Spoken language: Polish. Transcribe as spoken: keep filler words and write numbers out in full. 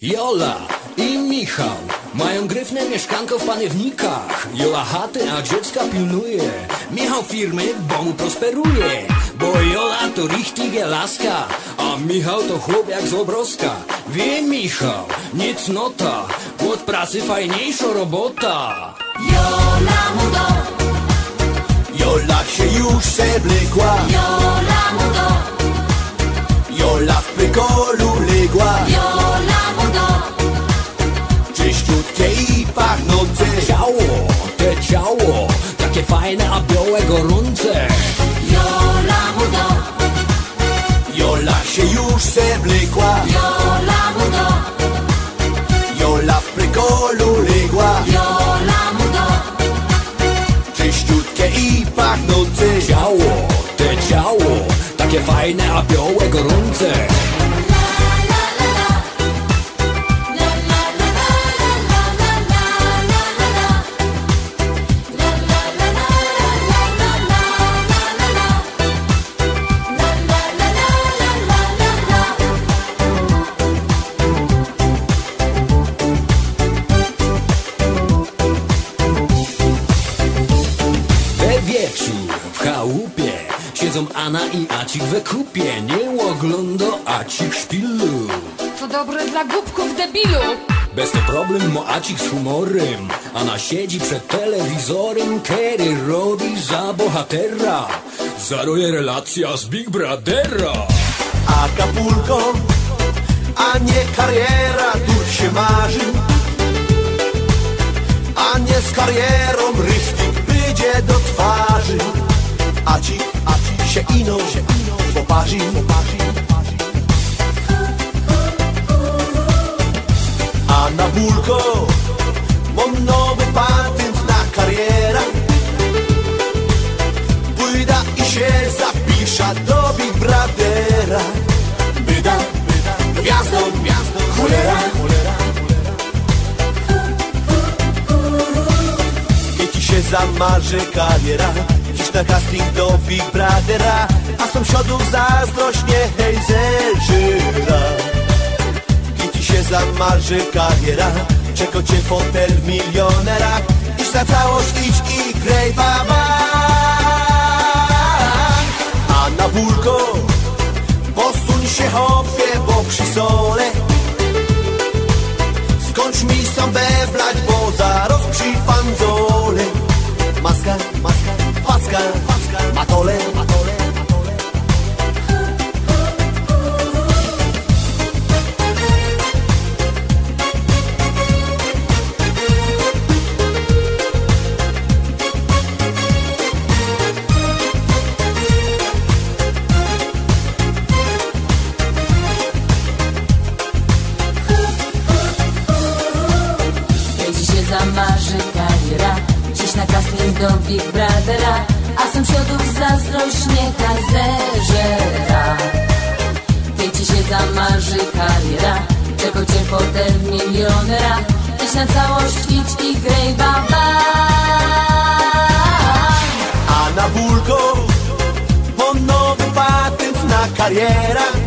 Jola i Michał mają gryfne mieszkanko w Paniewnikach. Jola chaty, a dziecka pilnuje. Michał firmy, bo mu prosperuje. Bo Jola to richtige laska, a Michał to chłop jak z obroska. Wie Michał, nie cnota, od pracy fajniejsza robota. Jola mu do, Jola się już seblekła, Jola mu do, Jola w prykolu legła. Jola mu do, Czyściutkie i pachnące Ciało, te ciało, takie fajne, a białe gorące. Jola mu do, Jola się już seblekła, Jola mu do, Jola w prykolu legła. Jola mu do, Czyściutkie i pachnące Ciało, te ciało, takie fajne, a białe gorące. W chałupie siedzą Anna i Acik we kupie. Nie ogląda Acik szpilu. To dobre dla głupków, debilu. Bez to problem ma Acik z humorem. Anna siedzi przed telewizorem, kiedy robi za bohatera. Zaruje relacja z Big Brothera. Acapulco, a nie kariera, tu się marzy. A nie z karierą richtig będzie do twarzy. Acik, Acik się ino, się ino poparzy, poparzy. A na Bulko mam nowy patent na karierę. Pójdę i się zapiszę do Big Brothera. Byda, byda, gwiazdą, gwiazdą, cholera, cholera. Kiedy się zamarzy kariera, dziś na casting do Big Brothera, a sąsiadów zazdrość niechaj zeżyra. Kiedy się zamarzy kariera, czego cię fotel w milionerach. Idź na całość, idź i graj baba. A na Bulko posuń się hopie, bo przy sole skończ mi sąbę wlać, bo zaraz przy fanzole. Maska, maska, facka, facka, matole, matole, matole. jeśli się zamarzy kariera, dziś na casting do Big Brothera, a sąsiadów zazdrość niechaj zeżera. Jeśli się zamarzy kariera, czego cię fotel w milionera, idź na całość, idź i graj baba. A na Bulko mam nowy patent na karierę.